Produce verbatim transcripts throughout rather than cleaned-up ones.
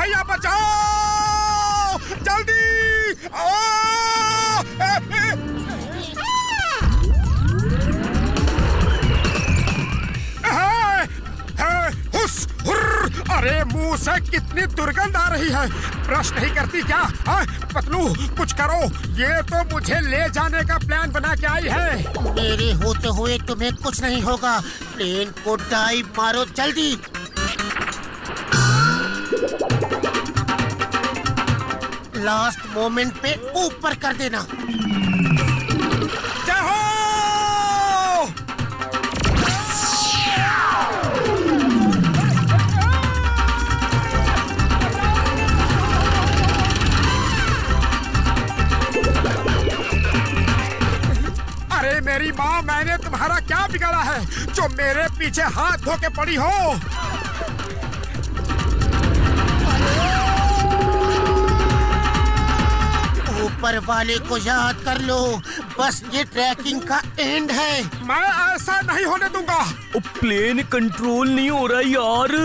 भैया बचाओ, जल्दी आओ। हुस, हुर्र, अरे मुंह से कितनी दुर्गंध आ रही है। ब्रश नहीं करती क्या? आ, पतलू कुछ करो, ये तो मुझे ले जाने का प्लान बना के आई है। मेरे होते हुए तुम्हें कुछ नहीं होगा। प्लेन को डाइव मारो जल्दी। लास्ट मोमेंट पे ऊपर कर देना। जय हो। अरे मेरी माँ, मैंने तुम्हारा क्या बिगाड़ा है जो मेरे पीछे हाथ धो के पड़ी हो? ऊपर वाले को याद कर लो, बस ये ट्रैकिंग का एंड है। मैं ऐसा नहीं होने दूंगा। ओ, प्लेन कंट्रोल नहीं हो रहा यार।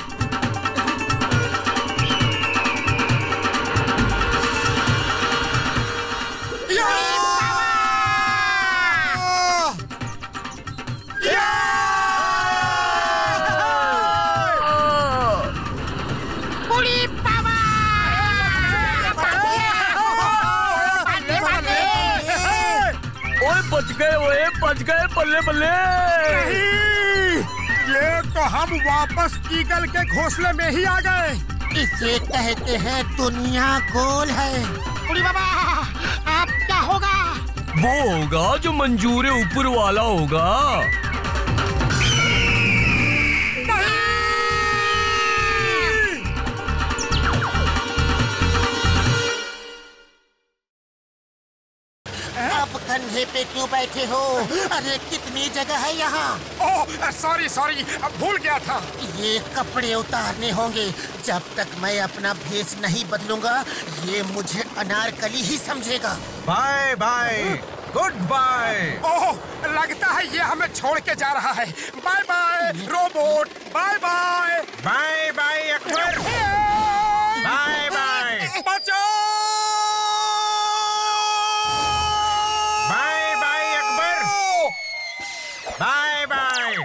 बच गए ओए, बच गए, बल्ले बल्ले। नहीं, ये तो हम वापस ईगल के घोंसले में ही आ गए। इसे कहते हैं दुनिया गोल है। बुढ़ी बाबा, आप क्या होगा? वो होगा जो मंजूर ऊपर वाला होगा। कंधे पे क्यों बैठे हो? अरे कितनी जगह है यहाँ। ओह सॉरी सॉरी, भूल गया था। ये कपड़े उतारने होंगे। जब तक मैं अपना भेष नहीं बदलूंगा ये मुझे अनारकली ही समझेगा। Bye bye, good bye. Oh लगता है ये हमें छोड़ के जा रहा है। Bye bye robot, bye bye. Bye bye Akbar, bye bye. बचाओ, बाय बाय।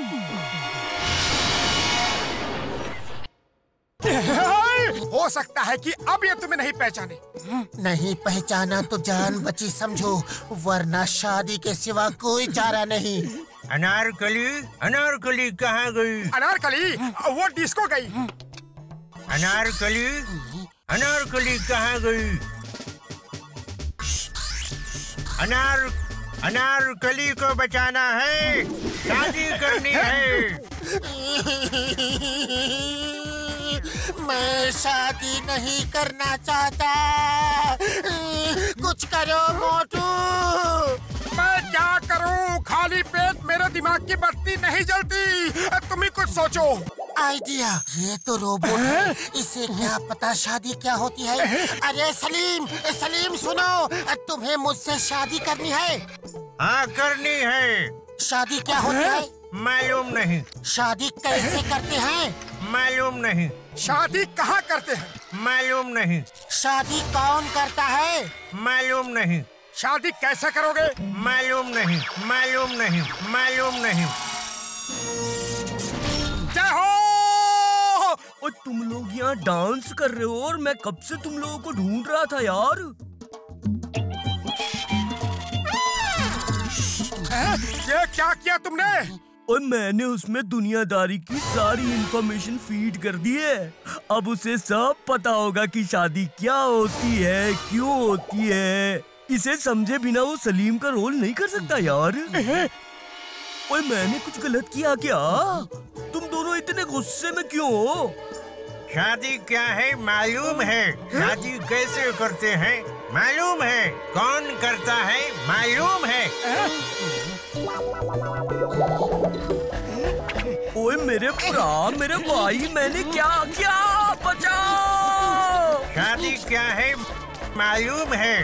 हो सकता है कि अब ये तुम्हें नहीं पहचाने। नहीं पहचाना तो जान बची समझो, वरना शादी के सिवा कोई चारा नहीं। अनारकली, अनारकली कहाँ गई? अनारकली वो डिस्को गई। अनारकली, अनारकली कहाँ गई? अनार अनारकली को बचाना है, शादी करनी है। मैं शादी नहीं करना चाहता। कुछ करो मोटू। मैं क्या करूं? खाली पेट मेरे दिमाग की बत्ती नहीं जलती। तुम ही कुछ सोचो। आइडिया, ये तो रोबोट है, इसे क्या पता शादी क्या होती है। अरे सलीम, सलीम सुनो, तुम्हें मुझसे शादी करनी है? हाँ करनी है। शादी क्या होती है? मालूम नहीं। शादी कैसे करते हैं? मालूम नहीं। शादी कहाँ करते हैं? मालूम नहीं। शादी कौन करता है? मालूम नहीं। शादी कैसे करोगे? मालूम नहीं, मालूम नहीं, मालूम नहीं। जय हो। और तुम लोग यहाँ डांस कर रहे हो और मैं कब से तुम लोगों को ढूंढ रहा था यार। ये क्या किया तुमने? और मैंने उसमें दुनियादारी की सारी इंफॉर्मेशन फीड कर दी है। अब उसे सब पता होगा कि शादी क्या होती है, क्यों होती है। इसे समझे बिना वो सलीम का रोल नहीं कर सकता यार। ओए मैंने कुछ गलत किया क्या? तुम दोनों इतने गुस्से में क्यों हो? शादी क्या है मालूम है, शादी कैसे करते हैं मालूम है, कौन करता है मालूम है। ओए मेरे भरा, मेरे भाई, मैंने क्या किया? बचाओ! शादी क्या है मालूम है।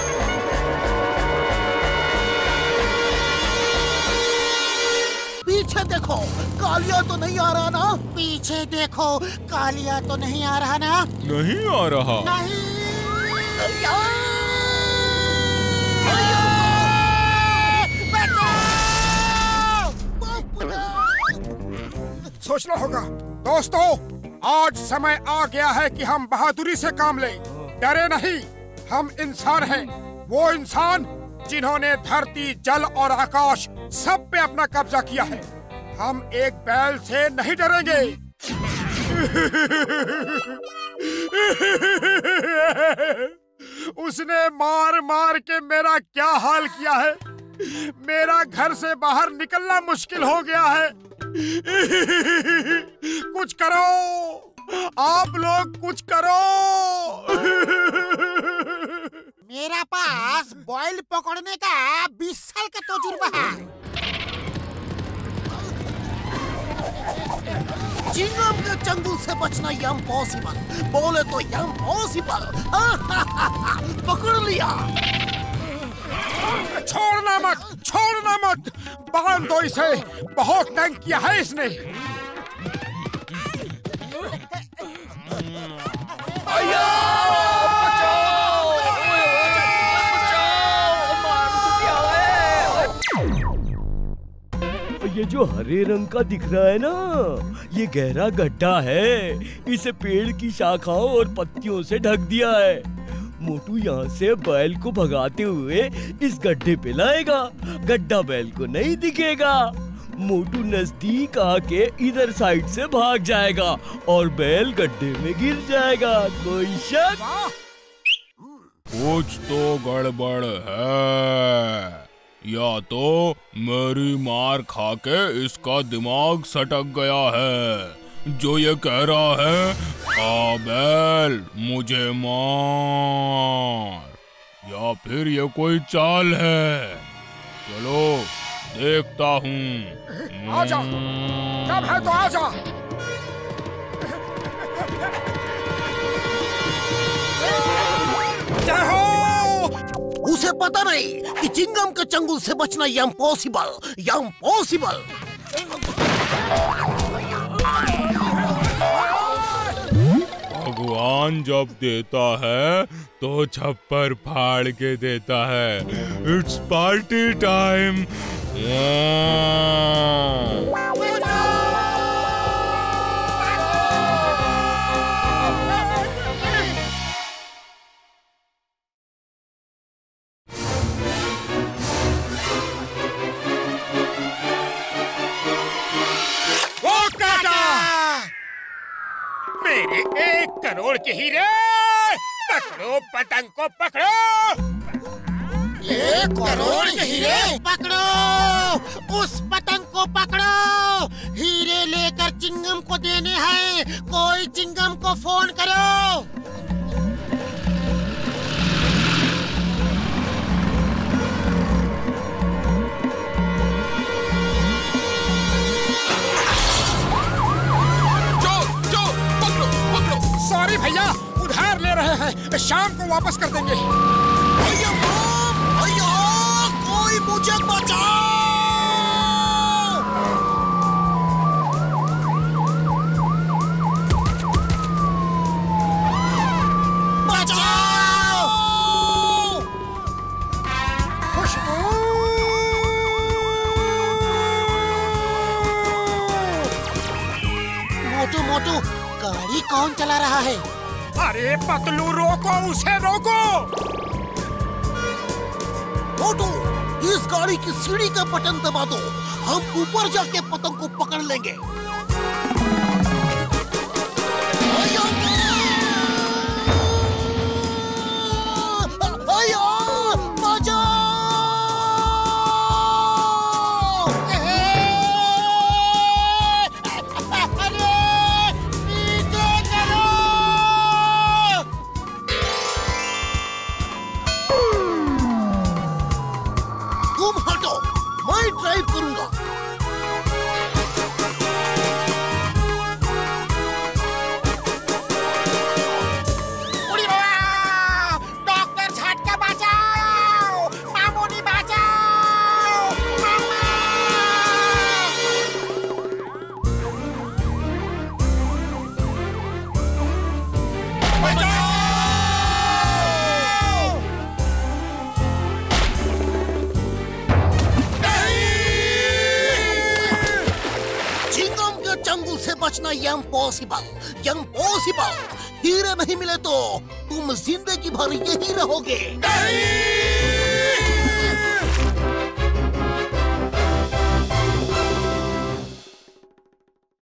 पीछे पीछे देखो, कालिया तो नहीं आ रहा ना? पीछे देखो, कालिया तो नहीं आ रहा ना? नहीं आ रहा। नहीं। सोचना होगा दोस्तों, आज समय आ गया है कि हम बहादुरी से काम लें। डरे नहीं, हम इंसान हैं, वो इंसान जिन्होंने धरती, जल और आकाश सब पे अपना कब्जा किया है। हम एक बैल से नहीं डरेंगे। उसने मार मार के मेरा क्या हाल किया है। मेरा घर से बाहर निकलना मुश्किल हो गया है। कुछ करो, आप लोग कुछ करो। मेरा पास बॉयल पकड़ने का बीस साल का तजुर्बा है। चिंगम के चंगुल से बचना इम्पॉसिबल, बोले तो इम्पॉसिबल। पकड़ लिया। छोड़ना मत, छोड़ना मत, बांध दो इसे। बहुत तंग किया है इसने। ये जो हरे रंग का दिख रहा है ना, ये गहरा गड्ढा है। इसे पेड़ की शाखाओं और पत्तियों से ढक दिया है। मोटू यहाँ से बैल को भगाते हुए इस गड्ढे पे लाएगा। गड्ढा बैल को नहीं दिखेगा। मोटू नजदीक आके इधर साइड से भाग जाएगा और बैल गड्ढे में गिर जाएगा। कोई शक? कुछ तो गड़बड़ है, या तो मेरी मार खा के इसका दिमाग सटक गया है जो ये कह रहा है आ बैल मुझे मार, या फिर ये कोई चाल है। चलो देखता हूँ। आजा, कब है तो आजा। जय हो। उसे पता नहीं कि चिंगम के चंगुल से बचना इम्पॉसिबल, इम्पॉसिबल। भगवान जब देता है तो छप्पर फाड़ के देता है। It's party time. मेरे एक करोड़ के हीरे, पकड़ो पतंग को पकड़ो। एक करोड़ के हीरे पकड़ो, उस पतंग को पकड़ो। हीरे लेकर चिंगम को देने हैं, कोई चिंगम को फोन करो। सॉरी भैया, उधार ले रहे हैं, शाम को वापस कर देंगे। भैया, भैया, कोई मुझे बचाओ। बचाओ। मोटू मोटू, गाड़ी कौन चला रहा है? अरे पतलू, रोको उसे, रोको। मोटू, इस गाड़ी की सीढ़ी का बटन दबा दो, हम ऊपर जाके पतंग को पकड़ लेंगे। चिंगम के चंगुल से बचना इम्पॉसिबल, इम्पॉसिबल। हीरे नहीं मिले तो तुम जिंदगी भर यही रहोगे।